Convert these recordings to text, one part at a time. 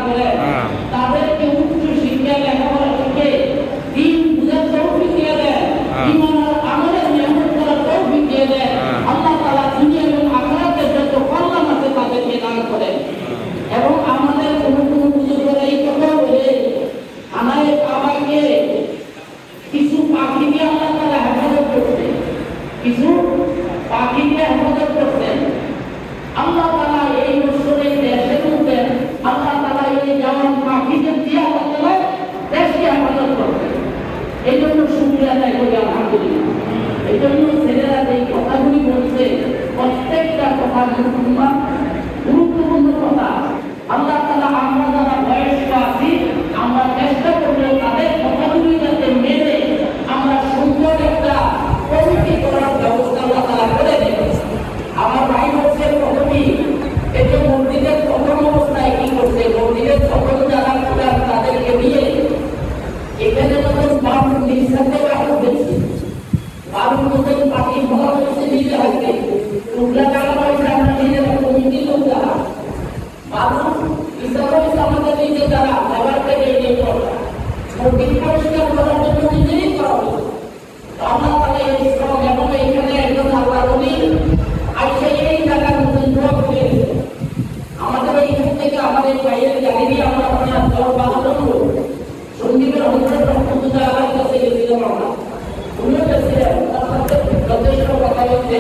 করেন, তাদেরকে উচ্চ শিক্ষা লেখাপড়া শিখে দিন বুঝার তৌফিক দিয়ে দেন, ঈমান আর আমলের নিয়ামত করার তৌফিক দিয়ে দেন। আল্লাহ তাআলা দুনিয়া এবং আখিরাতের যত কল্যাণ আছে তাদেরকে দান করেন। এবং আমাদের কোনো বুজুর্গরা এই কথা বলে আমাদের বাবাকে কিছু পাখি দিয়ে আল্লাহ তাআলা হেফাজত করতেন, কিছু পাখি দিয়ে হেফাজত করতেন। আল্লাহ তাআলা এই বছরে দেশের মধ্যে আল্লাহ তাআলা এই যেমন পাখিদের দিয়ে আল্লাহ তাআলা দেশকে হেফাজত করতেন। এই জন্য শুকরিয়া আদায় করি আলহামদুলিল্লাহ। এই জন্য ছেলেরা যে কথাগুলি বলছে প্রত্যেকটা কথা গুরুত্বপূর্ণ কথা। আল্লাহ তাআলা আমরা যারা বয়স্ক আছি আমরা চেষ্টা করবো তাদের কথাগুলি যাতে মেনে আমরা সুন্দর একটা কমিটি করার ব্যবস্থা আল্লাহ তাআলা করে দেন। আমার ভাই বলছে প্রথমেই এই যে মসজিদের প্রথম অবস্থায় কি করছে, মসজিদের সকল যারা তাদেরকে নিয়ে এখানে যখন বাবুর নিঃশ্বাসে রাখা হয়েছে, বাবুর মধ্যে পাখি ভরা হয়েছে নিজে হাতে টুকরা টাকা পয়সা আমরা নিজেরা কমিটি লোক যারা বাবু হিসাবে আমাদের নিজে যারা ব্যবহার থেকে নিয়ে করা মসজিদ পরিষ্কার করার জন্য নিজেই করা হয়েছে। আল্লাহ তাআলা এই শ্রম এবং এখানে একজন আল্লাহ বলি আজকে এই জায়গার মধ্যে দোয়া করে আমাদের এইখান থেকে আমাদের বাইরের গাড়ি দিয়ে আমরা আপনার দল বাধা করবো। সন্দীপের হজরত রহমতুল্লাহ আলাইহির কাছে গেছিলাম আমরা, উনিও গেছিলেন, তার সাথে যথেষ্ট কথা বলতে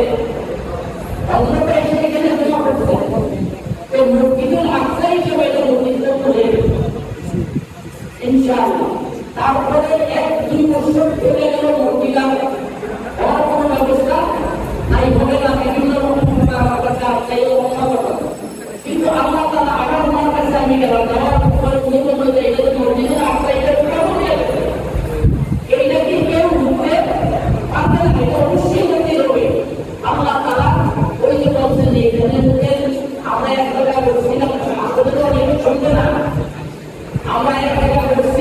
হজরত এসে এখানে দোয়া করছে। তো মসজিদুল আকসা হিসেবে এটা মসজিদটা হয়ে গেছে ইনশাআল্লাহ। তারপরে 1-2 বছর চলে গেল মসজিদ হওয়ার কোনো ব্যবস্থা নাই হবে না, বিভিন্ন রকম আমার কাছে আসছে কিন্তু আল্লাহ তাআলা আবার আমার কাছে আমি গেলাম যাওয়ার পরে উনি বললো যে এটা তো মসজিদের আকসা এটা কেমন হয়ে গেছে, এইটা কি কেউ ঢুকতে পারবে না, এটা অবশ্যই হতে হবে। আল্লাহ তাআলা ওই যে বলছেন যে এখানে আমরা এক জায়গায় বলছিলাম আসলে তো অনেক শুনবে না, আমরা এক জায়গায় বলছি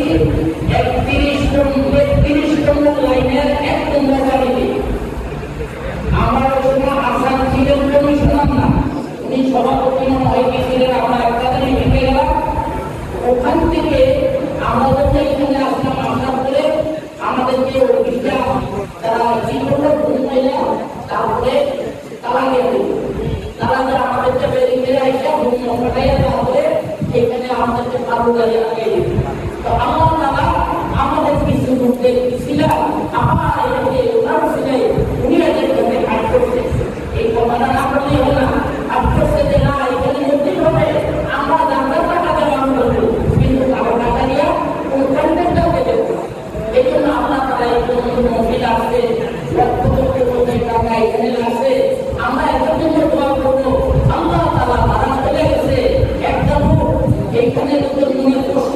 31 নম্বর লাইনের 1 নম্বর গাড়িতে আমার ওখানে আসাম ছিলেন কমিশনার না, উনি সভাপতি মনে হয় গেছিলেন, আমরা একটা দিন ভেঙে গেলাম। ওখান থেকে আমরা যখন এখানে আসলাম আসার পরে আমাদেরকে অফিসটা তারা কি করলো ঘুমাইলা, তারপরে তারা গেছে, তারা যে আমাদেরকে বেরিয়ে আসে ঘুমাই, তারপরে এখানে আমাদেরকে ভালো গাড়ি লাগিয়ে দিল। তো আমার তারা আমাদের কিছু করতে ছিলাম আমার এখানে ওনার ছিলেন, উনি এখানে কাজ করছে। এই কথাটা না বললেই হবে না, কাজ করছে যে না এখানে মসজিদ হবে, আমরা জানতাম টাকা দেওয়া করবো কিন্তু কারো টাকা দিয়ে ওই কন্টেন্টটাও পেতে হবে। এই জন্য আমরা তারা মসজিদ আসছে লক্ষ লক্ষ কোটি টাকা এখানে আসছে, আমরা এটার জন্য দোয়া করবো। আল্লাহ তাআলা তারা চলে গেছে একটা লোক এইখানে মনে কষ্ট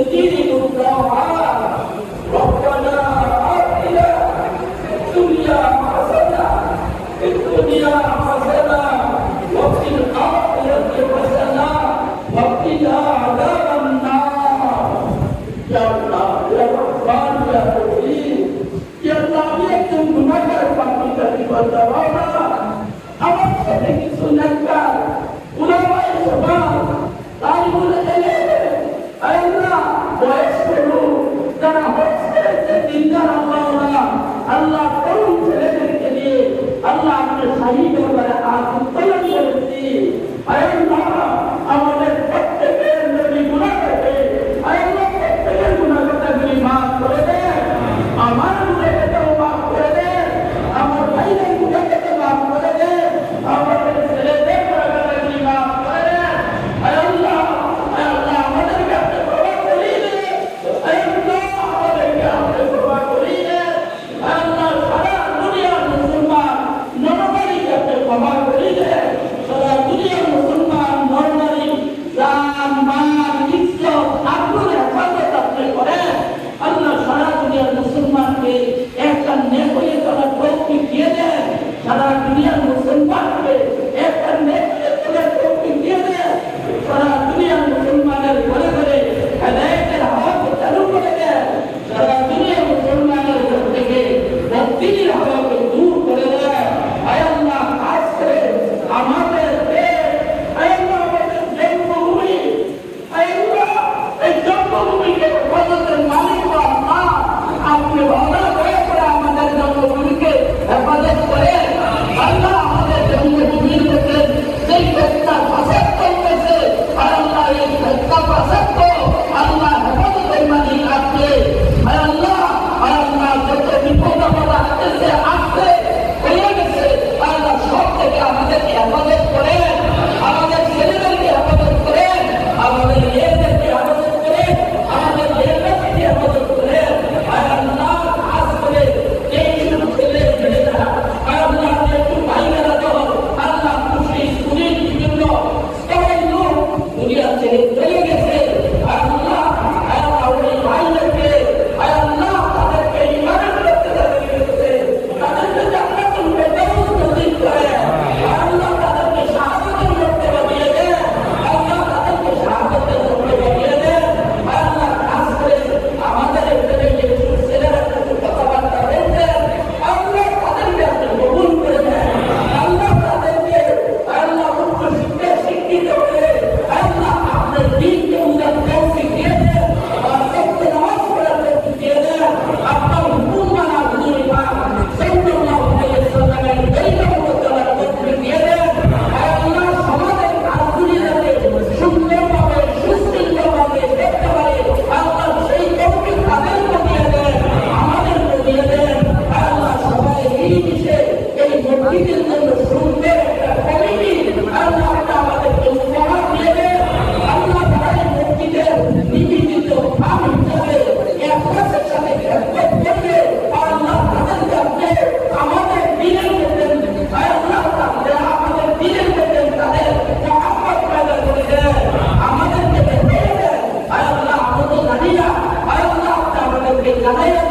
يدين الطاعات ربنا آتنا في الدنيا حسنة وفي الآخرة حسنة وقنا عذاب النار يا الله يا رحمن يا رحيم يا الله একজন গুনাহগার পাপী জাতি বান্দারা আমার সাথে কিছু নেককার উলামায়ে সুবহান তালিবুল ইলম আল্লাহ বয়স্ক লোক যারা হচ্ছে দিনদার আল্লাহ তরুণ ছেলেদেরকে নিয়ে আল্লাহ আপনার শাহী দরবারে আজ উত্তোলন করেছি আল্লাহ আমাদের প্রত্যেকের নবী গুনাহ থেকে আল্লাহ প্রত্যেকের গুনাহগুলি মাফ করে দেন আমার গুনাহগুলো মাফ করে দেন আমার ভাইদের গুনাহগুলো মাফ করে দেন আমাদের ছেলেদের গুনাহগুলি মাফ করে দেন আল্লাহ আমাদেরকে আপনি ক্ষমা করিয়ে দেন আল্লাহ আমাদেরকে আপনি ক্ষমা করিয়ে দেন আল্লাহ সারা দুনিয়ার মুসলমান নরনারীকে আপনি ক্ষমা করিয়ে দেন সারা দুনিয়ার মুসলমান নরনারী জান মাল ইজ্জত আব্রুর হেফাজত আপনি করেন আল্লাহ সারা দুনিয়ার মুসলমানকে একটা নেক হয়ে চলার তৌফিক দিয়ে দেন সারা দুনিয়ার মুসলমানকে একটা নেক হয়ে চলার তৌফিক দিয়ে দেন সারা দুনিয়ার মুসলমানের ঘরে ঘরে হেদায়েতের হাওয়াকে চালু করে দেন সারা দুনিয়ার মুসলমানের ঘর থেকে বদদিনের হাওয়াকে দূর করে দেন আয় আল্লাহ খাস করে আমাদের দেশ আয় আল্লাহ আমাদের জন্মভূমি আয় আল্লাহ এই জন্মভূমিকে হেফাজতের মালিক আল্লাহ আপনি ভালো দয়া করে আমাদের জন্মভূমিকে হেফাজত করে আল্লাহ আমাদের জন্মভূমির মধ্যে যেই ফেতনা ফাসাদ চলতেছে আল্লাহ এই ফেতনা ফাসাদকে আল্লাহ হেফাজতের মালিক আপনি আয় আল্লাহ যত বিপদ আমাদের আসছে হয়ে গেছে আল্লাহ সব থেকে আমাদেরকে হেফাজত করেন আমাদের ছেলেদেরকে হেফাজত করেন আমাদের মেয়েদেরকে হেফাজত করেন আমাদের মেয়েদেরকে হেফাজত করেন আয় আল্লাহ খাস করে এই ছেলে মেয়েরা আয় আল্লাহ একটু ভাইয়েরা তো আল্লাহ খুশি স্কুলের বিভিন্ন স্তরের লোক দুনিয়া ছেড়ে চলে গেছে আয় আল্লাহ ওই ভাইদেরকে আয় আল্লাহ তাদেরকে ইমানের করতে গেছে তাদেরকে জান্নাতুল ফেরদাউস নসিব করে আয় আল্লাহ তাদেরকে শাহাদাতের মর্তবা দিয়ে দেন আল্লাহ তাদেরকে শাহাদাতের মর্তবা দিয়ে দেন আয় আল্লাহ খাস করে আমাদের এখানে যে ছেলেরা কিছু কথাবার্তা বলছে আল্লাহ তাদেরকে আপনি কবুল করে দেন আল্লাহ তাদেরকে আল্লাহ উচ্চ শিক্ষায় শিক্ষিত করে আল্লাহ আপনার দিনকে উন্নত তৌফিক দিয়ে দেন আর সত্য নামাজ পড়ার তৌফিক দিয়ে দেন আপনার হুকুম মানা হুজুর পাক সাল্লাল্লাহু আলাইহি ওয়াসাল্লামের তরিকা মতো চলার তৌফিক দিয়ে দেন আয় আল্লাহ সমাজের কাজগুলি যাতে সুন্দরভাবে সুশৃঙ্খলভাবে দেখতে পারে আল্লাহ সেই তৌফিক তাদেরকে দিয়ে দেন আমাদেরকে দিয়ে দেন আয় আল্লাহ সবাই মিলেমিশে এই মসজিদের জন্য সুন্দর একটা কমিটি আল্লাহ আমাদেরকে উপহার দিয়ে দেন আল্লাহ তারা এই মসজিদের নিবেদিত কাম হিসাবে একসাথে সাথে খেদমত করবে আল্লাহ তাদেরকে আপনি আমাদের দিনের মধ্যে আয় আল্লাহ আমাদের দিনের মধ্যে তাদের মহব্বত পয়দা করে দেন আমাদেরকে দেখিয়ে দেন আয় আল্লাহ আমাদের জানি না আয় আল্লাহ আমাদেরকে জানাই